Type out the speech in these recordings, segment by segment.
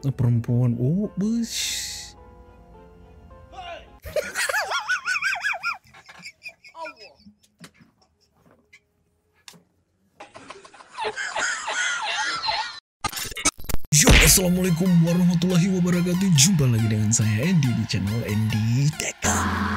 Perempuan. Oh, bus. Yo, assalamualaikum warahmatullahi wabarakatuh. Jumpa lagi dengan saya Andy di channel Andy Teka.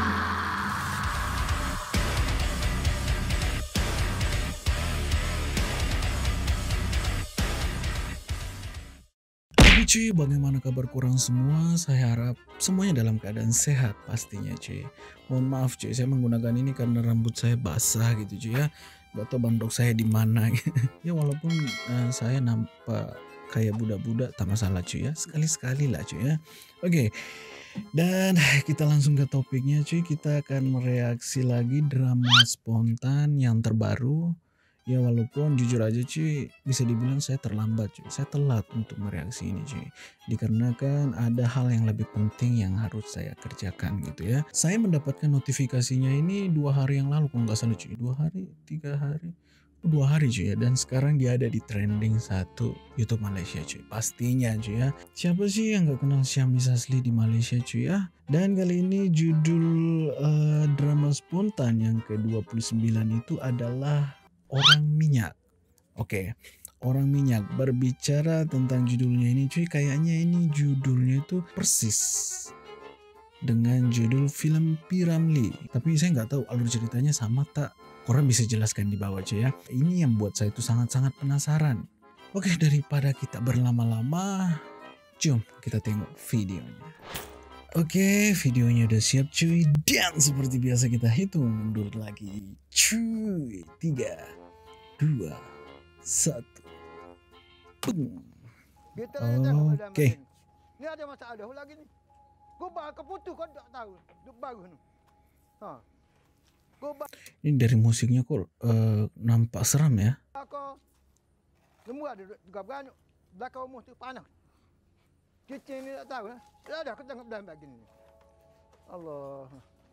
Cuy, bagaimana kabar kurang semua? Saya harap semuanya dalam keadaan sehat pastinya cuy. Mohon maaf cuy, saya menggunakan ini karena rambut saya basah gitu cuy ya. Gak tau bandok saya di mana. Ya walaupun saya nampak kayak budak-budak, tak masalah cuy ya. Sekali-sekali lah cuy ya. Oke. Dan kita langsung ke topiknya cuy. Kita akan mereaksi lagi drama spontan yang terbaru. Ya walaupun jujur aja cuy, bisa dibilang saya terlambat cuy, saya telat untuk mereaksi ini cuy. Dikarenakan ada hal yang lebih penting yang harus saya kerjakan gitu ya. Saya mendapatkan notifikasinya ini 2 hari yang lalu kalau nggak salah cuy, 2 hari, 3 hari, 2 hari cuy ya. Dan sekarang dia ada di trending 1 YouTube Malaysia cuy, pastinya cuy ya. Siapa sih yang nggak kenal Syamis Asli di Malaysia cuy ya. Dan kali ini judul drama spontan yang ke-29 itu adalah Orang Minyak. Oke, Orang Minyak. Berbicara tentang judulnya ini cuy, kayaknya ini judulnya itu persis dengan judul film P. Ramlee. Tapi saya nggak tahu alur ceritanya sama tak. Korang bisa jelaskan di bawah cuy ya. Ini yang buat saya itu sangat-sangat penasaran. Oke, daripada kita berlama-lama, jom kita tengok videonya. Oke, videonya udah siap cuy. Dan seperti biasa kita hitung mundur lagi. Cuy, 3, 2, 1. Boom. Oke. Ni ada masalah lagi ni. Kau bakal putus kau tak tahu. Duk baru ni. Ha. Ini dari musiknya kok nampak seram ya. Kau semua ada juga berani. Belakang rumah tu panas. Cicing ni tak tahu lah. Ada aku tengok dalam begini. Allah.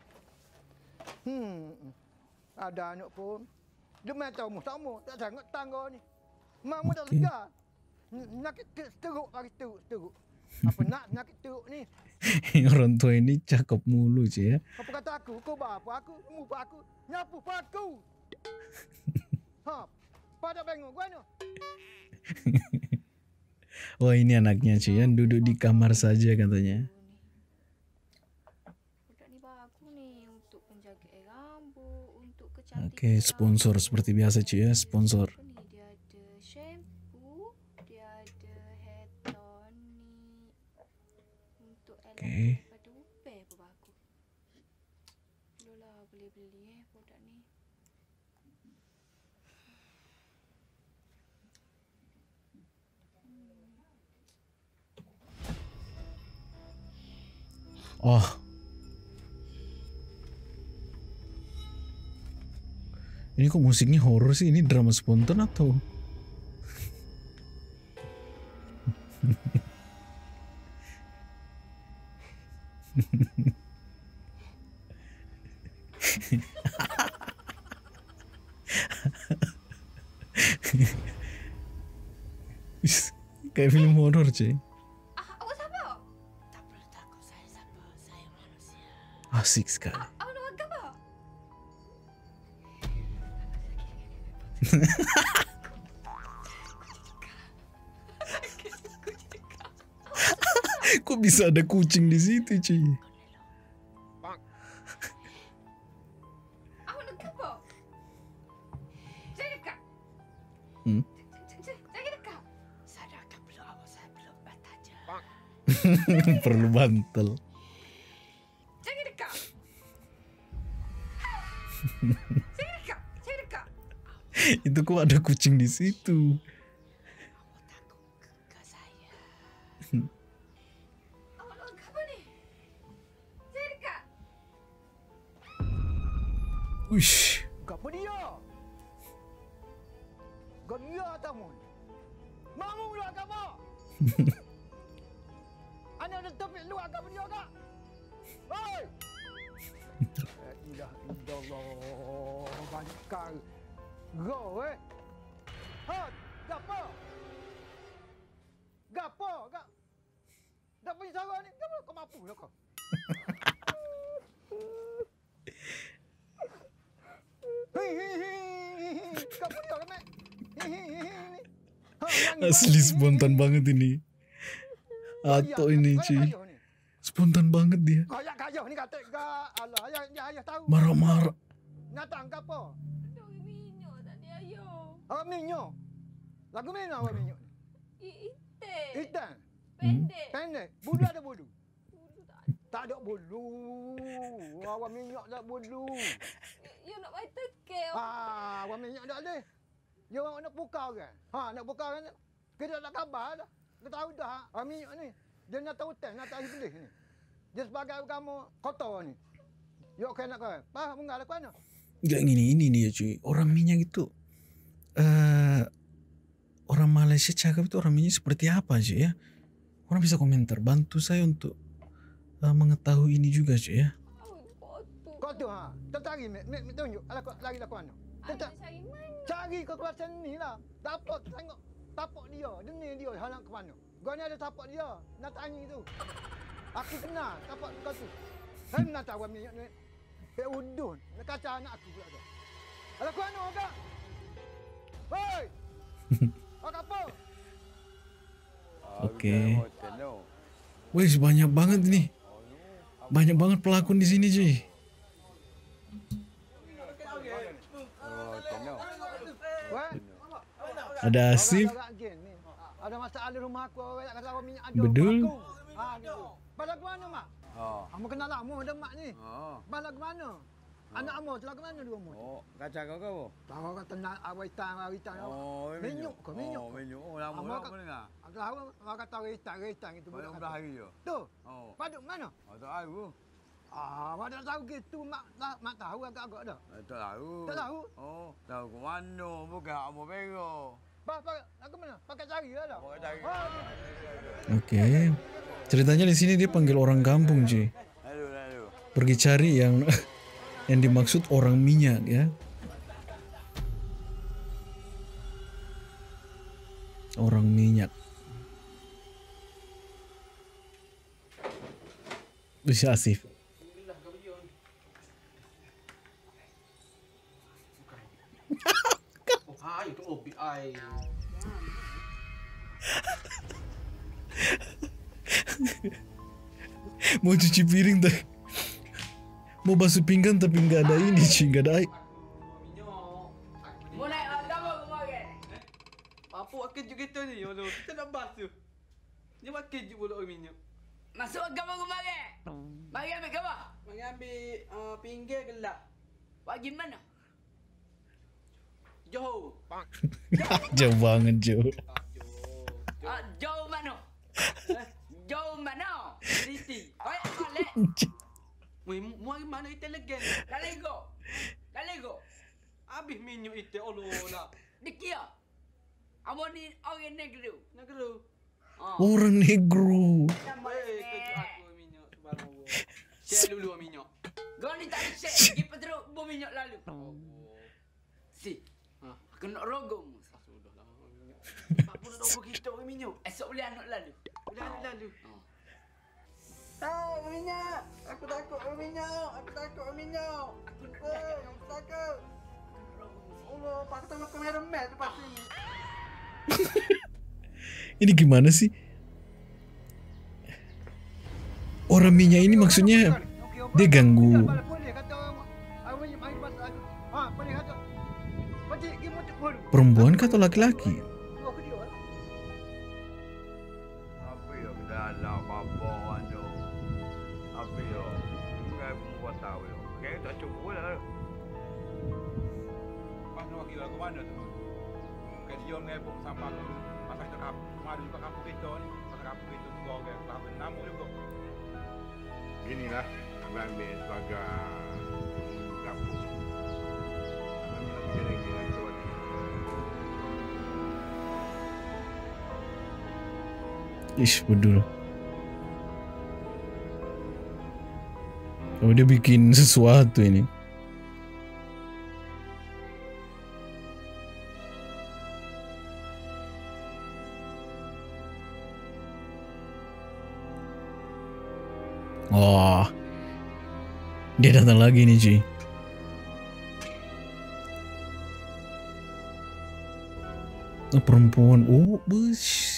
Ada anak pun. Dia main tahu mu tak mu. Tak sangat tangga ni. Mak mu tak lega. Nak teruk lagi teruk. Apa nak teruk ni? Orang tua ini cakep mulu cuy ya. Apa kata aku? Kau bapa aku, mu aku, nyapu aku. Ha. Pada bengok gua ni. Wah, ini anaknya cuy ya, duduk di kamar saja katanya. Oke, sponsor seperti biasa cuy ya, sponsor. Dia ada shampoo, dia ada hair tonic untuk Oke. pada upeh apa bagus. Lola boleh beli produk ni. Oh. Ini kok musiknya horor sih? Ini drama spontan atau? Kayak film horor cuy. Awak siapa? Tak perlu takut, saya siapa? Saya manusia. Asik sekali. Awak nak makan apa? Kok bisa ada kucing di situ cuy? Awak nak apa? Jangan dekat. Jangan dekat. Saya akan peluk awak, saya peluk mata je. Perlu bantal. Jangan dekat. Jangan dekat. Jangan dekat. Itu kok ada kucing di situ? Awak takut ke saya. Awak nak apa ni? Jangan dekat. Uish. Apa dia? Gaya tamu. Mamu lu agak apa? Ana ada topik lu agak dia agak. Hei. Ilah illallah. Bangkal. Go Ha, gapo? Gapo? Tak punya cara ni. Kau mampu lah kau. Kau punya kan, Mat? Asli spontan banget ini. Atau ini cuy. Spontan banget dia. Kayak kaya ni kata gak. Alah, ayah tahu. Marah-marah. Natang ke apa? Ada orang minyak tak ada ayah. Awak minyak. Lagu mana awak minyak ni? Itik. Hitam. Pendek. Pendek. Bulu ada bulu. Bulu tak ada. Tak ada bulu. Awak minyak tak bulu. You nak main tekek. Awak minyak tak ada. Dia orang nak buka kan? Nak buka kan? Kita tak khabar dah. Kita tahu dah. Minyak ni. Dia nak tahu teh, nak tahu iblis ni. Dia sebagai agama kotor ni. Yok kena kau. Faham enggak lah mana? Enggak ini dia cuy. Orang minyak itu orang Malaysia cakap itu orang minyak seperti apa cuy ya? Orang bisa komentar, bantu saya untuk mengetahui ini juga cuy ya. Kau tu tertarik tunjuk. Alah kau lagi laku mana? Cari mana? Cari kekuasaan ni lah. Dapat tengok tapak dia, dunia dia halang ke mana. Kau ni ada tapak dia, nak tanya tu. Aku kenal tapak kau tu. Saya nak tahu minyak ni. Udun, nak kacau anak aku pula tu. Alah kau mana agak? Hei! Agak apa? Oke. Wih, banyak banget nih. Banyak banget pelakon di sini cuy. Ada Asif. Ada masalah di rumah aku, orang nak kata orang minyak ada. Bedul. Gitu. Pada ke mana, Mak? Kamu kenal lama dah Mak ni. Pada ke mana? Anak kamu telah ke mana dua mu? Kacang kau. Tahu kan tenang awitan. Minyak ke minyak? Minyak. Lama dengar. Aku tahu orang kata awitan itu budak. Dah hari je. Tu. Paduk mana? Tak tahu. Mak tak tahu gitu, mak tahu agak-agak dah. Tak tahu. Tak tahu? Tahu ke mana? Bukan kamu bego. Lagu mana? Pakai cari lah. Pakai cari. Oke. Ceritanya di sini dia panggil orang kampung cuy. Lalu. Pergi cari yang dimaksud orang minyak ya. Orang minyak. Bisa Asif. Itu OBI. Mau cuci piring tak? Mau basuh pinggan tapi nggak ada ini cuy, nggak ada air. Mau naik agama kemarin? Apa akan juga kita ni? Kita nak basuh. Dia makan je bola minyak. Masuk agama kemarin? Mari ambil gambar. Mari ambil pinggir gelap. Bagi mana? Johor. Jauh banget jauh. Jauh mana? Jauh mana? Siti. Baik, balik. Mari mana kita legen? Lego. Habis minyak itu Allah lah. Dikia. Abang ni orang negeri. Negeri. Orang negro. Kejut aku minyak subhanallah. Share dulu minyak. Kau ni tak share. Pergi petruk minyak lalu. Si. Aku nak rogong. Sudahlah minyak. Tak pun nak apa kita orang minyak. Esok boleh anak lalu. Lalu. Tahu minyak. Aku takut minyak. Aku takut. Aku takut. Allah, patut makan merah lepas ini. Ini gimana sih? Orang minyak ini maksudnya dia ganggu perempuan kah atau laki-laki? Apa ya? Dah apa-apa orang tu. Apa ya? Bukan buat tahu ya. Kayaknya tak cukup lah. Mana kira ke mana tu? Bukan dia ngebuk sampah tu. Masa kita madu juga kampung kita ni. Masa kampung kita juga orang tahun 6 juga. Inilah abang ambil sebagai kampung. Abang kira-kira tu. Ish, bedul. Oh, dia bikin sesuatu ini. Oh, dia datang lagi nih cuy. Oh, perempuan. Oh, bus.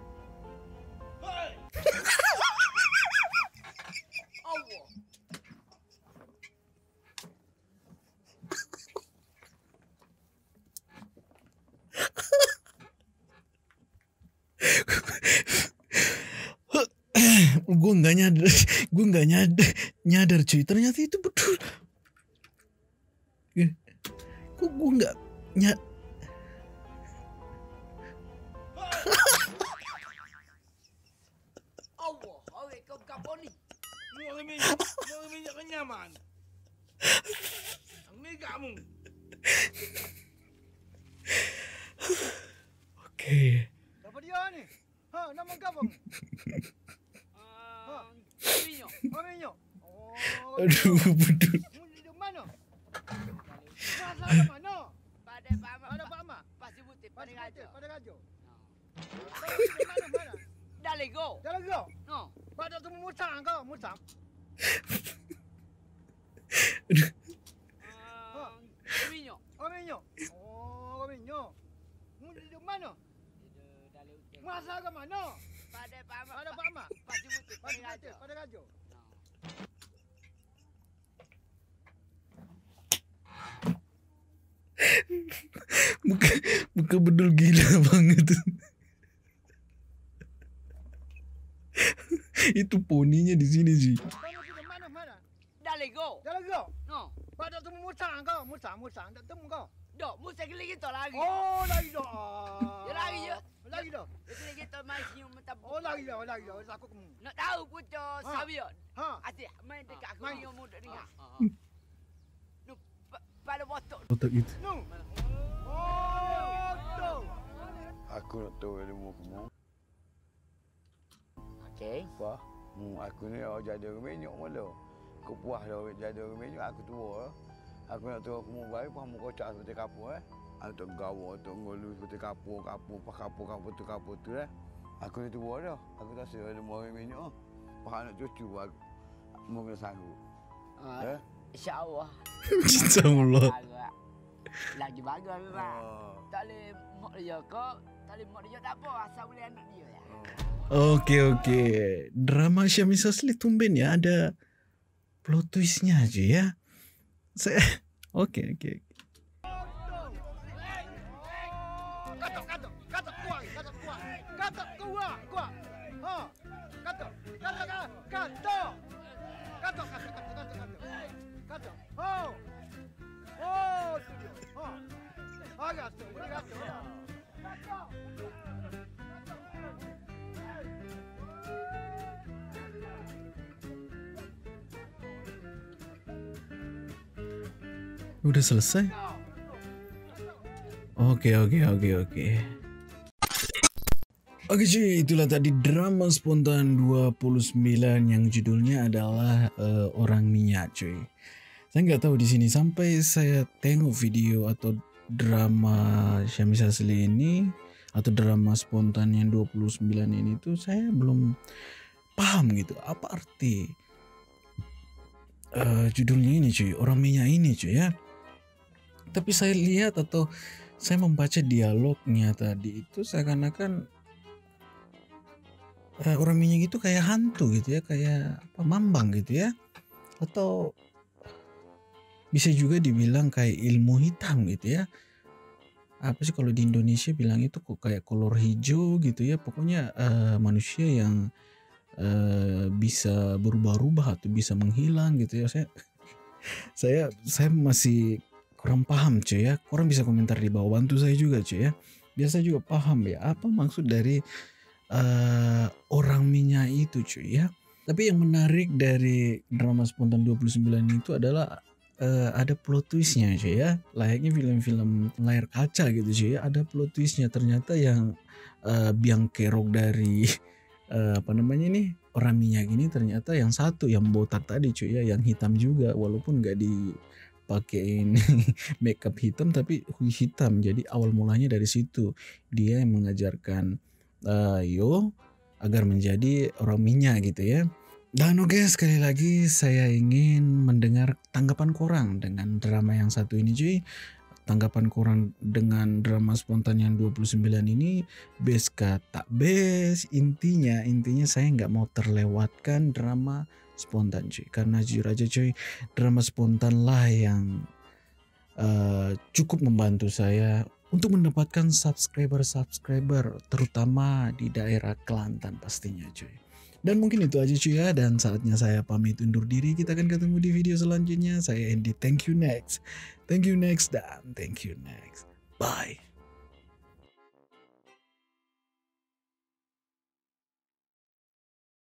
Gue nggak nyadar cuy, ternyata itu betul. Kok gue nggak Allah, awek kau kapon ni. Mau minyak kenyaman. Ini kamu. Oke. Siapa dia ni? Ha, nama kau bang? Minyak. Oh, minyak. Oh, Aduh, betul. mu di mana? Masa ke mana? Pada Pak Ahmad. Ada Pak Ahmad. Pasti putih pada Pada raja. Pada raja. Di mana? Dah lego. Jalan kau. No. Pada tu musang kau, musang. Minyak. Oh, minyak. Oh, minyak. Mu di mana? Dah lego. Masa ke mana? Pada Pak Ahmad. Ada Pak Ahmad. Pasti putih pada raja. Pada raja. Muka bedul gila banget. Itu poninya di sini sih. Kau di mana? Dah lego. Jalan kau. No. Pada tu musang kau, musang. Tak temu kau. Dok, mesti kali kita lagi. Oh, lagi dah. Ya, lagi je. Lagi dah. Kali kita main senyum mentah. Oh, lagi dah. Aku kamu. Nak tahu pucuk Sabion. Ha. Asyik main dekat aku Main. ni yang muda dengar. Nu pada botok. Otak itu. No. Oh, tu. Aku nak tahu ilmu kamu. Okey. Apa? Aku ni orang jadi orang minyak mula. Aku puas dah jadi orang minyak, aku tua. Aku nak tahu kamu baik, kamu kocak seperti kapur Atau gawa, atau ngolu seperti kapur tu Aku ni tua dah. Aku tak rasa ada orang minyak. Faham nak cucu aku. Mungkin sanggup. InsyaAllah. Insya-Allah. Lagi bagus memang. Oh. Tak boleh mak dia kau. Tak boleh mak dia tak apa. Asal boleh anak dia ya. Oke. Drama Syamil Sasli tumben ya ada plot twistnya aja ya. Saya Oke. Katak kuat. Ha. Katak. Oh. Oh, tu dia. Ha. Agak tu. Katak. Udah selesai? Oke. Oke cuy, itulah tadi drama spontan 29 yang judulnya adalah Orang Minyak cuy. Saya nggak tahu di sini sampai saya tengok video atau drama Syamil Sasli ini atau drama spontan yang 29 ini tuh saya belum paham gitu apa arti judulnya ini cuy, Orang Minyak ini cuy ya. Tapi saya lihat atau saya membaca dialognya tadi itu seakan-akan orang minyak itu kayak hantu gitu ya, kayak apa mambang gitu ya, atau bisa juga dibilang kayak ilmu hitam gitu ya. Apa sih kalau di Indonesia bilang itu kok kayak kolor hijau gitu ya, pokoknya manusia yang bisa berubah-ubah atau bisa menghilang gitu ya. Saya masih kurang paham cuy ya. Kurang bisa komentar di bawah, bantu saya juga cuy ya. Biasa juga paham ya apa maksud dari orang minyak itu cuy ya. Tapi yang menarik dari drama spontan 29 itu adalah ada plot twistnya cuy ya. Layaknya film-film layar kaca gitu cuy ya. Ada plot twistnya, ternyata yang biang kerok dari apa namanya ini orang minyak ini ternyata yang satu yang botak tadi cuy ya, yang hitam juga walaupun gak dipakein makeup hitam tapi hitam. Jadi awal mulanya dari situ dia yang mengajarkan Yo agar menjadi orang minyak gitu ya. Dan oke, sekali lagi saya ingin mendengar tanggapan korang dengan drama yang satu ini cuy. Tanggapan korang dengan drama spontan yang 29 ini, best kah tak best? Intinya saya nggak mau terlewatkan drama spontan cuy. Karena jujur aja cuy, drama spontan lah yang cukup membantu saya untuk mendapatkan subscriber terutama di daerah Kelantan pastinya cuy. Dan mungkin itu aja cuy ya, dan saatnya saya pamit undur diri. Kita akan ketemu di video selanjutnya. Saya Andy, thank you next, dan thank you next. Bye.